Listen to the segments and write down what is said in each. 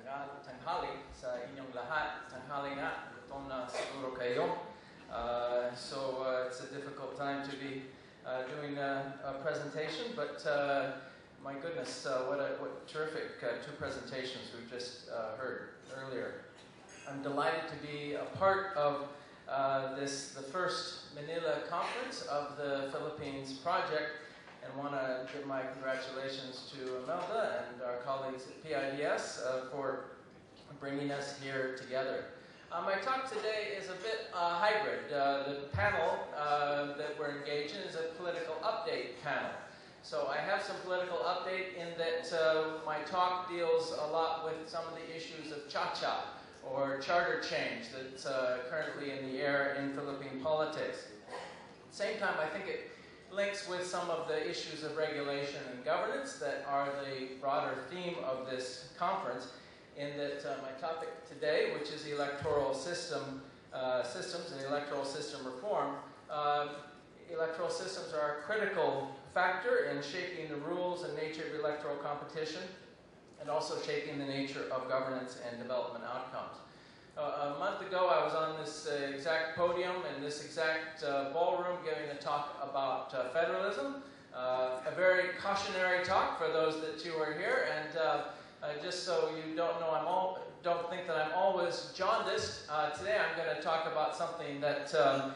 tanghali sa inyong lahat. Tanghali na, gutom na siguro kayo. So it's a difficult time to be doing a presentation, but my goodness, what terrific two presentations we've just heard earlier. I'm delighted to be a part of the first Manila Conference of the Philippines project, and want to give my congratulations to Imelda and our colleagues at PIDS for bringing us here together. My talk today is a bit hybrid. The panel that we're engaged in is a political update panel. So I have some political update in that my talk deals a lot with some of the issues of cha-cha, or charter change, that's currently in the air in Philippine politics. At the same time, I think it links with some of the issues of regulation and governance that are the broader theme of this conference, in that my topic today, which is the electoral systems and electoral system reform. Electoral systems are a critical factor in shaping the rules and nature of electoral competition, and also shaping the nature of governance and development outcomes. A month ago, I was on this exact podium in this exact ballroom giving a talk about federalism. A very cautionary talk for those that you are here, and just so you don't think that I'm always jaundiced, today I'm going to talk about something that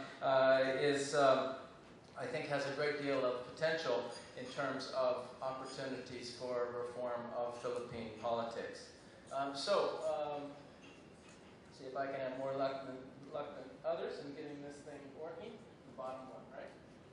I think has a great deal of potential in terms of opportunities for reform of Philippine politics. See if I can have more luck than others in getting this thing working. The bottom one, right?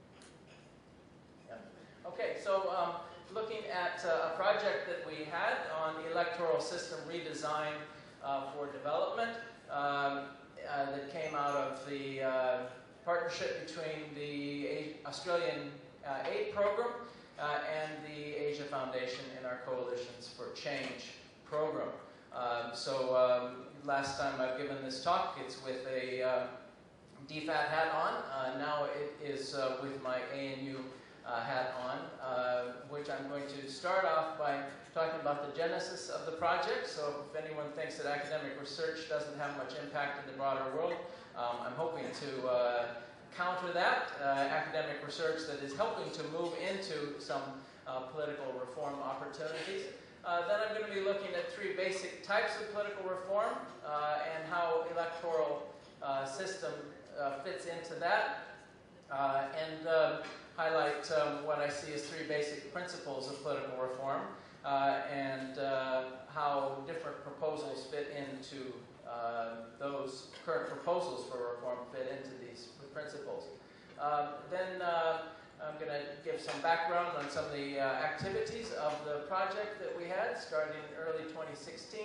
Yeah. Okay, so looking at a project that we had on electoral system redesign for development that came out of the partnership between the Australian Aid Program and the Asia Foundation in our Coalitions for Change program. Last time I've given this talk, it's with a DFAT hat on. Now it is with my ANU hat on, which I'm going to start off by talking about the genesis of the project. So if anyone thinks that academic research doesn't have much impact in the broader world, I'm hoping to counter that. Academic research that is helping to move into some political reform opportunities. Then I'm going to be looking at three basic types of political reform and how electoral system fits into that, and highlight what I see as three basic principles of political reform, and how different proposals fit into those current proposals for reform fit into these principles. Then I'm going to give some background on some of the activities of the project that we had starting in early 2016.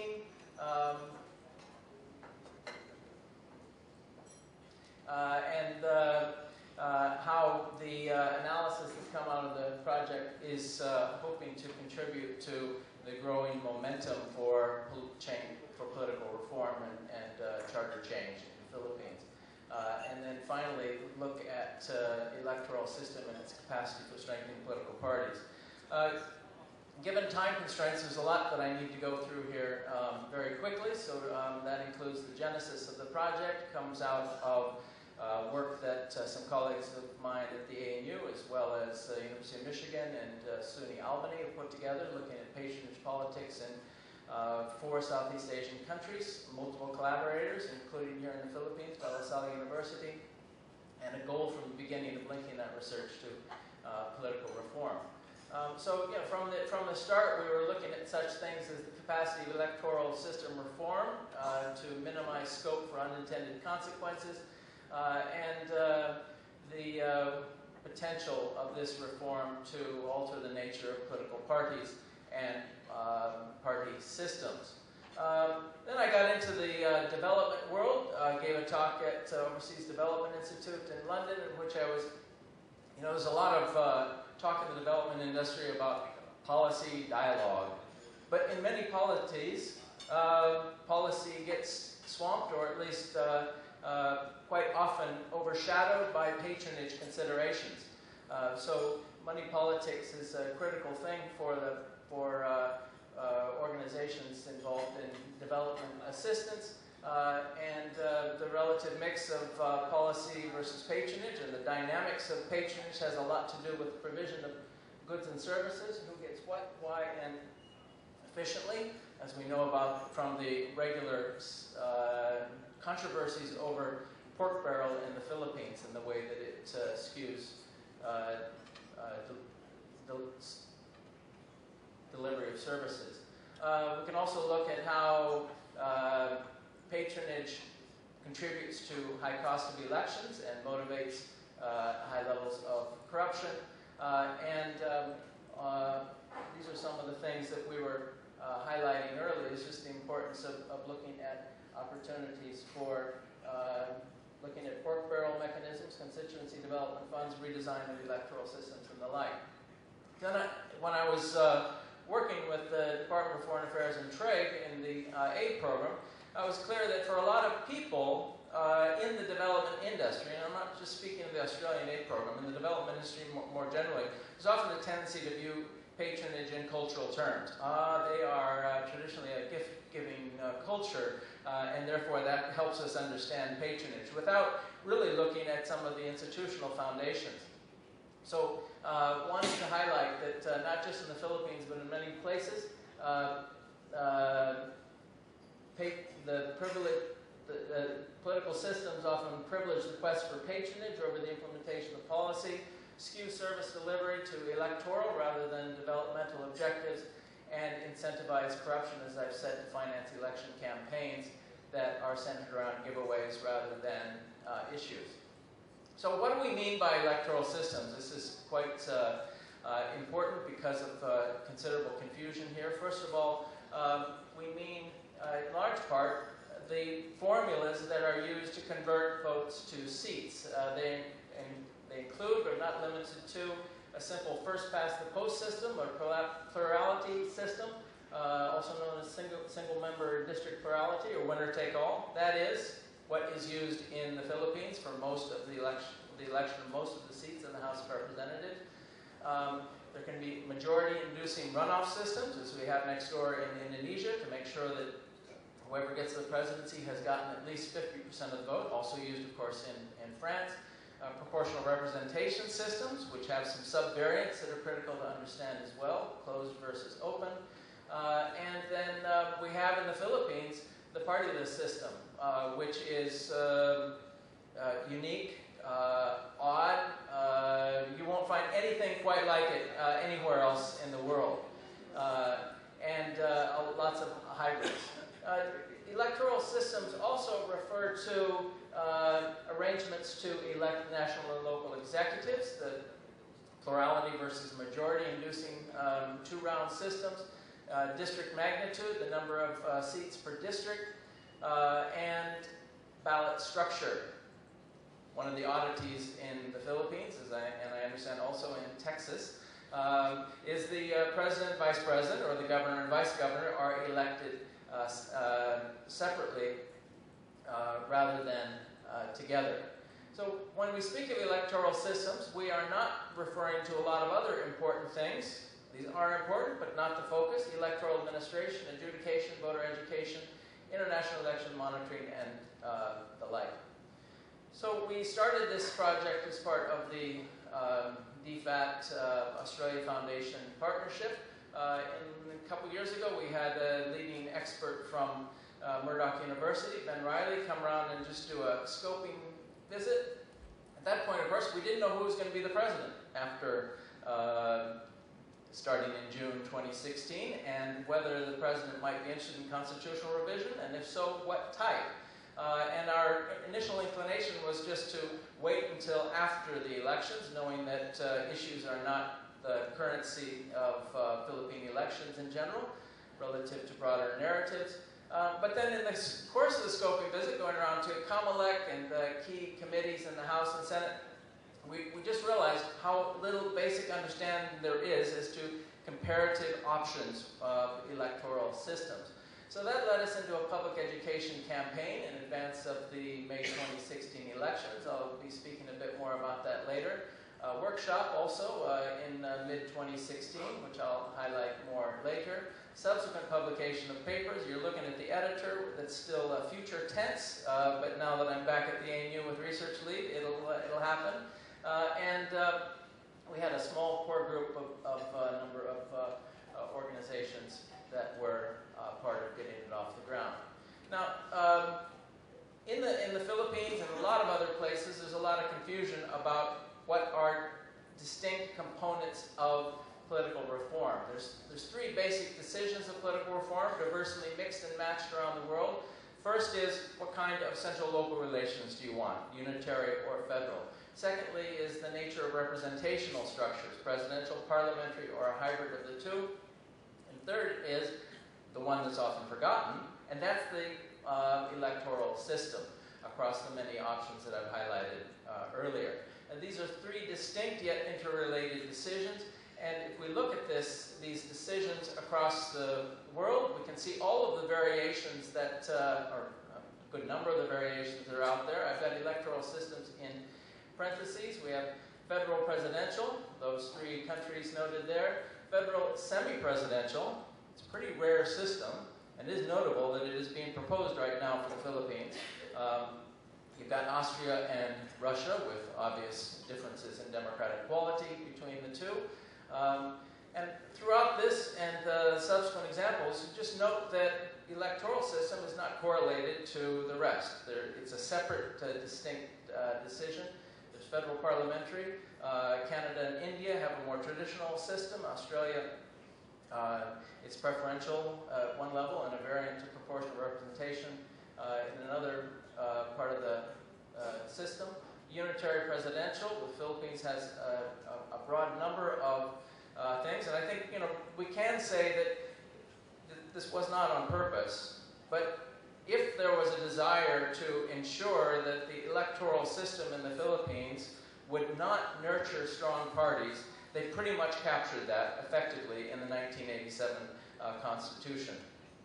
How the analysis that's come out of the project is hoping to contribute to the growing momentum for political reform and charter change in the Philippines. And then finally, look at electoral system and its capacity for strengthening political parties. Given time constraints, there's a lot that I need to go through here very quickly. So that includes the genesis of the project, comes out of work that some colleagues of mine at the ANU, as well as the University of Michigan and SUNY Albany, have put together, looking at patronage politics in 4 Southeast Asian countries, multiple collaborators, including here in the Philippines, La Salle University, and a goal from the beginning of linking that research to political reform. From the start, we were looking at such things as the capacity of electoral system reform to minimize scope for unintended consequences, and the potential of this reform to alter the nature of political parties and party systems. Then I got into the development world. I gave a talk at Overseas Development Institute in London, in which I was, there's a lot of talk in the development industry about policy dialogue. But in many polities, policy gets swamped, or at least quite often overshadowed by patronage considerations. So money politics is a critical thing for organizations involved in development assistance, and the relative mix of policy versus patronage, and the dynamics of patronage has a lot to do with the provision of goods and services, who gets what, why, and efficiently, as we know about from the regular controversies over pork barrel in the Philippines and the way that it skews delivery of services. We can also look at how patronage contributes to high cost of elections and motivates high levels of corruption. These are some of the things that we were highlighting earlier. It's just the importance of looking at opportunities for looking at pork barrel mechanisms, constituency development funds, redesign of electoral systems, and the like. Then when I was working with the Department of Foreign Affairs and Trade in the aid program, it was clear that for a lot of people in the development industry, and I'm not just speaking of the Australian aid program, in the development industry more generally, there's often a tendency to view patronage in cultural terms. They are traditionally a gift-giving culture, and therefore that helps us understand patronage, without really looking at some of the institutional foundations. So wanted to highlight that not just in the Philippines, but in many places, the political systems often privilege the quest for patronage over the implementation of policy, skew service delivery to electoral rather than developmental objectives, and incentivize corruption, as I've said, to finance election campaigns that are centered around giveaways rather than issues. So what do we mean by electoral systems? This is quite important because of considerable confusion here. First of all, we mean, in large part, the formulas that are used to convert votes to seats. They include, but are not limited to, a simple first-past-the-post system, or plurality system, also known as single-member district plurality, or winner-take-all. That is what is used in the Philippines for most of the election of most of the seats in the House of Representatives. There can be majority-inducing runoff systems, as we have next door in Indonesia, to make sure that whoever gets the presidency has gotten at least 50% of the vote, also used, of course, in France. Proportional representation systems, which have some subvariants that are critical to understand as well, closed versus open. And then we have in the Philippines the partyless system, which is unique, odd. You won't find anything quite like it anywhere else in the world. And lots of hybrids. Electoral systems also refer to arrangements to elect national and local executives, the plurality versus majority inducing two-round systems, district magnitude, the number of seats per district, and ballot structure. One of the oddities in the Philippines, and I understand also in Texas, is the president, vice president, or the governor and vice governor are elected separately rather than together. So when we speak of electoral systems, we are not referring to a lot of other important things. These are important, but not the focus. Electoral administration, adjudication, voter education, international election monitoring, and the like. So we started this project as part of the DFAT Australia Foundation partnership. A couple years ago, we had a leading expert from Murdoch University, Ben Riley, come around and just do a scoping visit. At that point, of course, we didn't know who was going to be the president after starting in June 2016, and whether the president might be interested in constitutional revision, and if so, what type. And our initial inclination was just to wait until after the elections, knowing that issues are not the currency of Philippine elections in general, relative to broader narratives. But then in the course of the scoping visit, going around to COMELEC and the key committees in the House and Senate, we just realized how little basic understanding there is as to comparative options of electoral systems. So that led us into a public education campaign in advance of the May 2016 elections. I'll be speaking a bit more about that later. workshop also in mid-2016, which I'll highlight more later. Subsequent publication of papers. You're looking at the editor. That's still future tense, but now that I'm back at the ANU with research lead, it'll happen. And we had a small core group of a number of organizations that were part of getting it off the ground. Now, in the Philippines and a lot of other places, there's a lot of confusion about what are distinct components of political reform. There's three basic decisions of political reform, diversely mixed and matched around the world. First is, what kind of central-local relations do you want, unitary or federal? Secondly is the nature of representational structures, presidential, parliamentary, or a hybrid of the two. And third is the one that's often forgotten, and that's the electoral system across the many options that I've highlighted earlier. And these are three distinct yet interrelated decisions. And if we look at these decisions across the world, we can see all of the variations that, or a good number of the variations that are out there. I've got electoral systems in parentheses. We have federal presidential, those three countries noted there. Federal semi-presidential, it's a pretty rare system, and it is notable that it is being proposed right now for the Philippines. You've got Austria and Russia with obvious differences in democratic quality between the two. And throughout this and the subsequent examples, just note that the electoral system is not correlated to the rest. It's a separate, distinct decision. There's federal parliamentary. Canada and India have a more traditional system. Australia, it's preferential at one level and a variant to proportional representation in another part of the system. Unitary presidential. The Philippines has a broad number of things, and I think we can say that this was not on purpose, but if there was a desire to ensure that the electoral system in the Philippines would not nurture strong parties, they pretty much captured that effectively in the 1987 Constitution.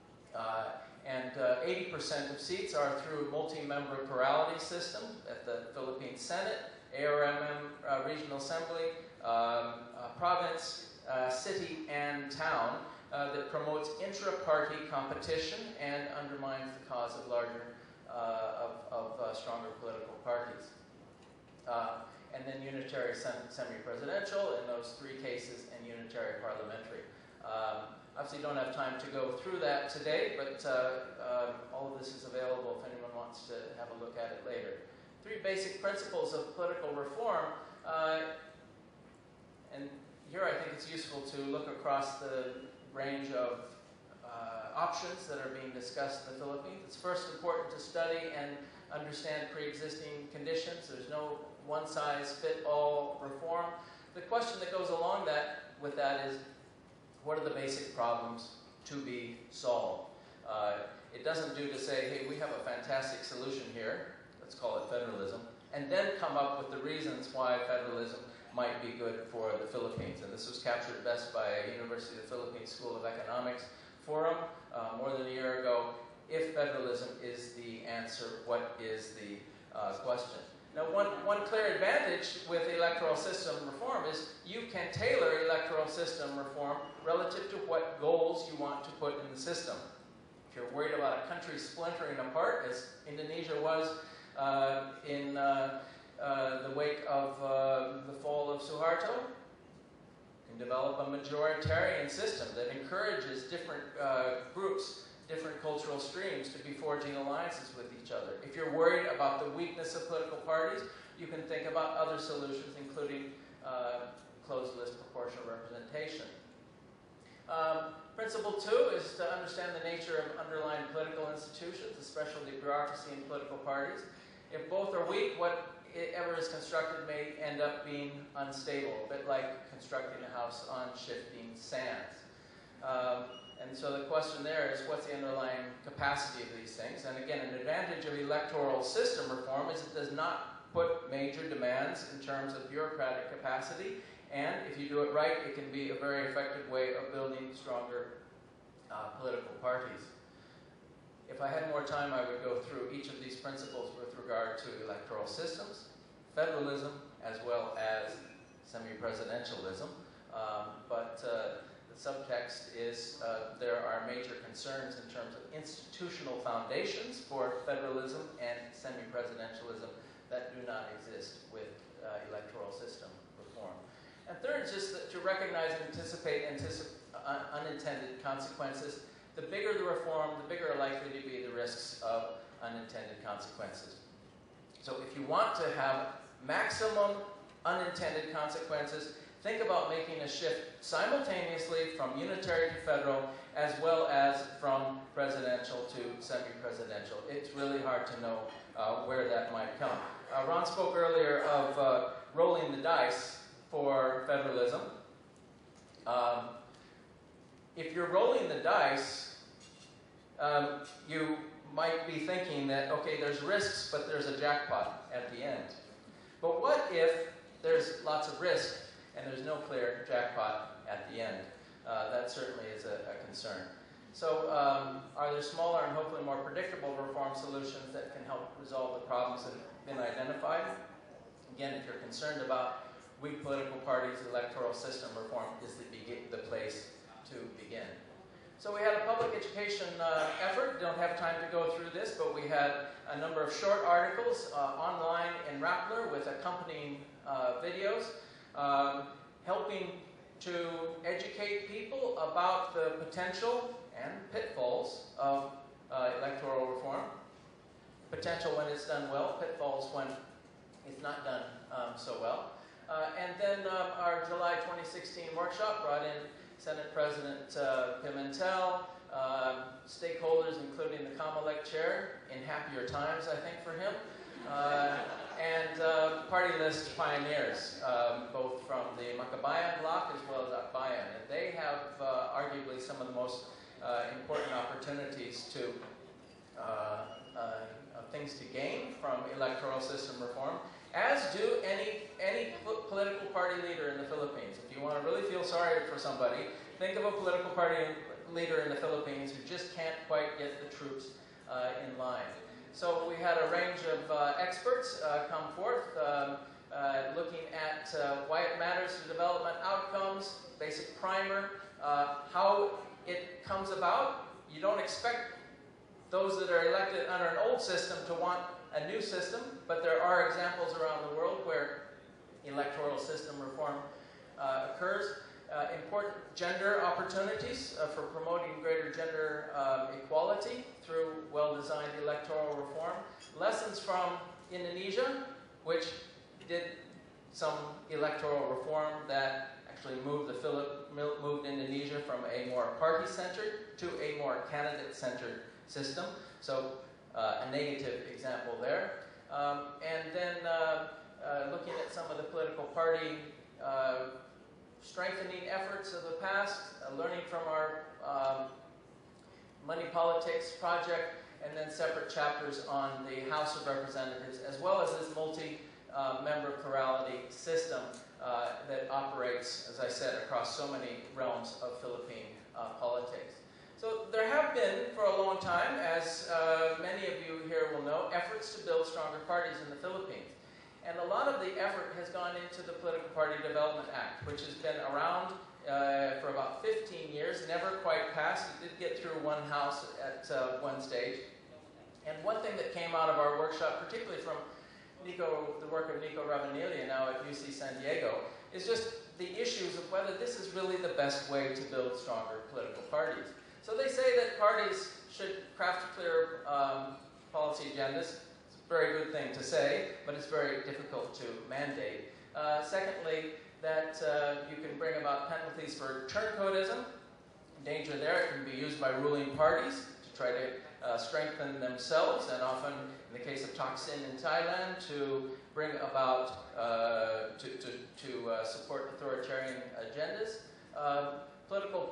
And 80% of seats are through multi-member plurality system at the Philippine Senate, ARMM Regional Assembly, province, city, and town that promotes intra-party competition and undermines the cause of larger, stronger political parties. And then unitary semi-presidential in those three cases, and unitary parliamentary. Obviously, don't have time to go through that today, but all of this is available if anyone wants to have a look at it later. Three basic principles of political reform. And here I think it's useful to look across the range of options that are being discussed in the Philippines. It's first important to study and understand pre-existing conditions. There's no one-size-fit-all reform. The question that goes along with that is, what are the basic problems to be solved? It doesn't do to say, hey, we have a fantastic solution here, let's call it federalism, and then come up with the reasons why federalism might be good for the Philippines. And this was captured best by a University of the Philippines School of Economics forum more than a year ago. If federalism is the answer, what is the question? Now, one clear advantage with electoral system reform is you can tailor electoral system reform relative to what goals you want to put in the system. If you're worried about a country splintering apart, as Indonesia was in the wake of the fall of Suharto, you can develop a majoritarian system that encourages different groups, different cultural streams to be forging alliances with each other. If you're worried about the weakness of political parties, you can think about other solutions, including closed list proportional representation. Principle 2 is to understand the nature of underlying political institutions, especially bureaucracy and political parties. If both are weak, whatever is constructed may end up being unstable, a bit like constructing a house on shifting sands. And so the question there is, what's the underlying capacity of these things? And again, an advantage of electoral system reform is it does not put major demands in terms of bureaucratic capacity. And if you do it right, it can be a very effective way of building stronger political parties. If I had more time, I would go through each of these principles with regard to electoral systems, federalism, as well as semi-presidentialism, but the subtext is there are major concerns in terms of institutional foundations for federalism and semi-presidentialism that do not exist with electoral system reform. And third, just to recognize and anticipate unintended consequences. The bigger the reform, the bigger are likely to be the risks of unintended consequences. So if you want to have maximum unintended consequences, think about making a shift simultaneously from unitary to federal, as well as from presidential to semi-presidential. It's really hard to know where that might come. Ron spoke earlier of rolling the dice for federalism. If you're rolling the dice, you might be thinking that, okay, there's risks, but there's a jackpot at the end. But what if there's lots of risk and there's no clear jackpot at the end? That certainly is a concern. So are there smaller and hopefully more predictable reform solutions that can help resolve the problems that have been identified? Again, if you're concerned about weak political parties, electoral system reform is the place to begin. So we had a public education effort. Don't have time to go through this, but we had a number of short articles online in Rappler with accompanying videos, helping to educate people about the potential and pitfalls of electoral reform. Potential when it's done well, pitfalls when it's not done so well. And then our July 2016 workshop brought in Senate President Pimentel, stakeholders including the Comelec chair, in happier times, I think, for him, and party list pioneers, both from the Makabayan bloc as well as Akbayan. And they have arguably some of the most important opportunities to things to gain from electoral system reform, as do any political party leader in the Philippines. If you want to really feel sorry for somebody, think of a political party leader in the Philippines who just can't quite get the troops in line. So we had a range of experts come forth, looking at why it matters to development outcomes, basic primer, how it comes about. You don't expect those that are elected under an old system to want a new system, but there are examples around the world where electoral system reform occurs. Important gender opportunities for promoting greater gender equality through well-designed electoral reform. Lessons from Indonesia, which did some electoral reform that actually moved Indonesia from a more party-centered to a more candidate-centered system. So a negative example there. And then looking at some of the political party strengthening efforts of the past, learning from our Money Politics project, and then separate chapters on the House of Representatives, as well as this multi-member plurality system that operates, as I said, across so many realms of Philippine politics. So there have been, for a long time, as many of you here will know, efforts to build stronger parties in the Philippines. And a lot of the effort has gone into the Political Party Development Act, which has been around for about 15 years, never quite passed. It did get through one house at one stage. And one thing that came out of our workshop, particularly from the work of Nico Ravanilla now at UC San Diego, is just the issues of whether this is really the best way to build stronger political parties. So they say that parties should craft clear policy agendas. It's a very good thing to say, but it's very difficult to mandate. Secondly, that you can bring about penalties for turncoatism. Danger there, it can be used by ruling parties to try to strengthen themselves, and often, in the case of Thaksin in Thailand, to bring about, to support authoritarian agendas. Political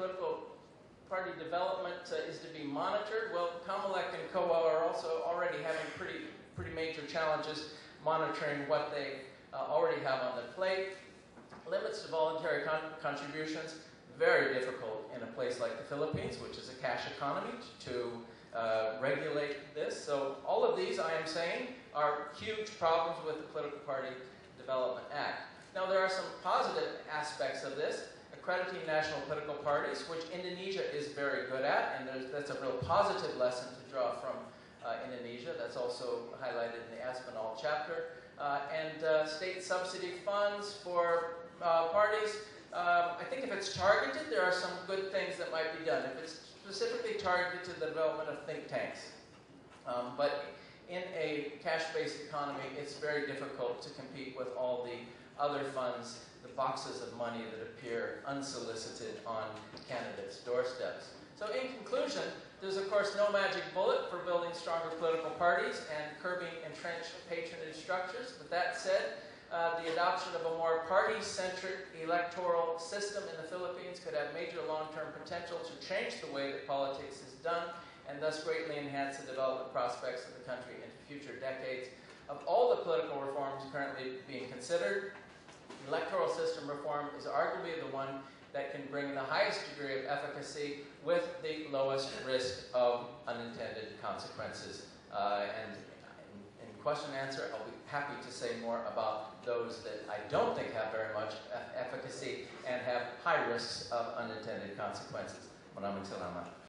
party development is to be monitored. Well, Comelec and COA are also already having pretty major challenges monitoring what they already have on their plate. Limits to voluntary contributions, very difficult in a place like the Philippines, which is a cash economy, to regulate this. So all of these, I am saying, are huge problems with the Political Party Development Act. Now there are some positive aspects of this. Accrediting national political parties, which Indonesia is very good at, and that's a real positive lesson to draw from Indonesia. That's also highlighted in the Aspinall chapter. And state subsidy funds for parties. I think if it's targeted, there are some good things that might be done. If it's specifically targeted to the development of think tanks. But in a cash-based economy, it's very difficult to compete with all the other funds, the boxes of money that appear unsolicited on candidates' doorsteps. So in conclusion, there's of course no magic bullet for building stronger political parties and curbing entrenched patronage structures. With that said, the adoption of a more party-centric electoral system in the Philippines could have major long-term potential to change the way that politics is done and thus greatly enhance the development prospects of the country into future decades. Of all the political reforms currently being considered, electoral system reform is arguably the one that can bring the highest degree of efficacy with the lowest risk of unintended consequences. And in question and answer, I'll be happy to say more about those that I don't think have very much efficacy and have high risks of unintended consequences. Maraming salamat.